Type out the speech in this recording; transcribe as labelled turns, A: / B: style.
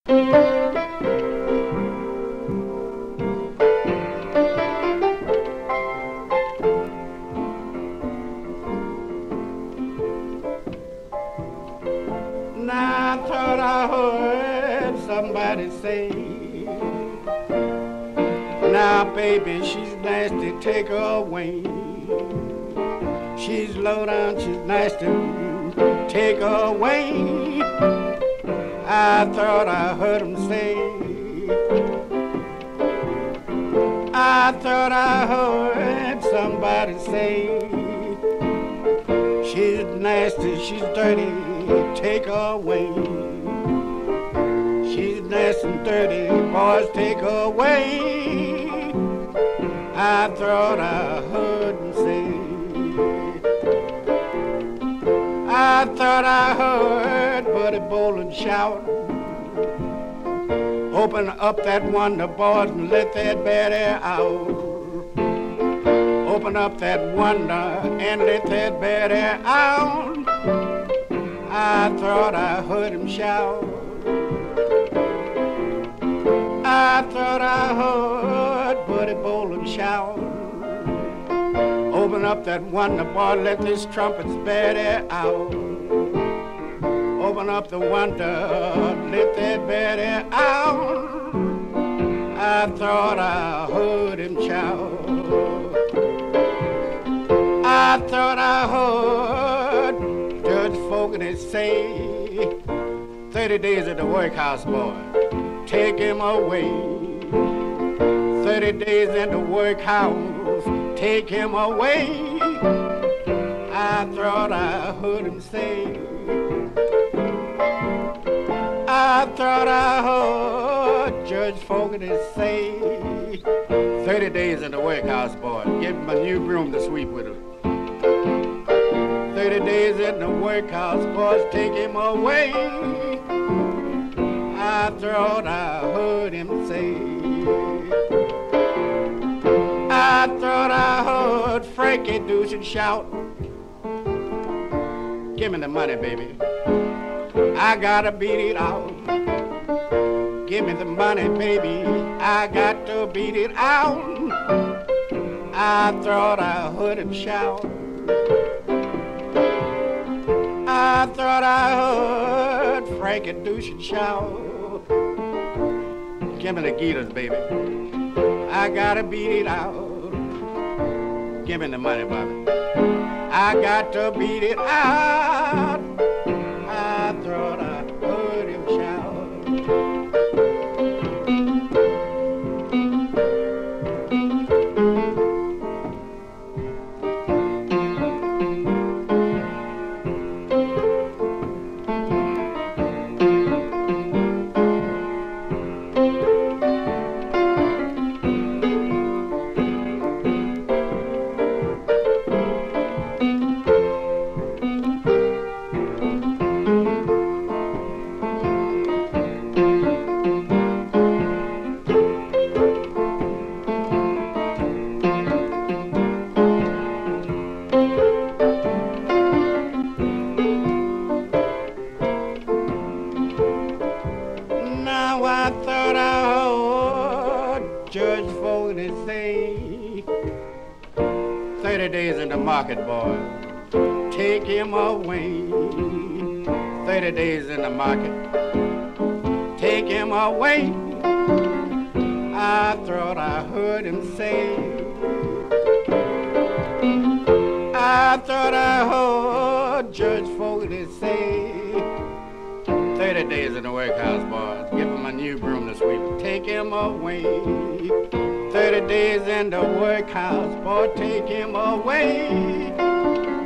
A: Now I thought I heard somebody say, now baby, she's nasty, take her away. She's low down, she's nasty, take her away. I thought I heard him say, I thought I heard somebody say, she's nasty, she's dirty, take her away. She's nasty and dirty, boys, take her away. I thought I heard him say, I thought I heard Buddy Bolden shout, open up that window, boys, and let that bad air out. Open up that window and let that bad air out. I thought I heard him shout. I thought I heard Buddy Bolden shout, open up that window, boy, let this trumpet's bad air out. Open up the window, let that bad air out. I thought I heard him shout. I thought I heard Judge Fogarty say, 30 days at the workhouse, boy, take him away. 30 days in the workhouse, take him away. I thought I heard him say, I thought I heard Judge Fogarty say, 30 days in the workhouse, boy, give him a new broom to sweep with him. 30 days in the workhouse, boys, take him away. I thought I heard him say, I thought I heard Frankie Deucin shout, give me the money, baby, I gotta beat it out. Give me the money, baby, I got to beat it out. I thought I heard him shout. I thought I heard Frankie Deucin shout, give me the guitars, baby, I gotta beat it out. Give me the money, Bobby, I got to beat it out. I thought I heard him shout. Market boy, take him away. 30 days in the market, take him away. I thought I heard him say, I thought I heard Judge Fogarty say, 30 days in the workhouse, boys, give him a new broom to sweep, take him away. 30 days in the workhouse, boy, take him away.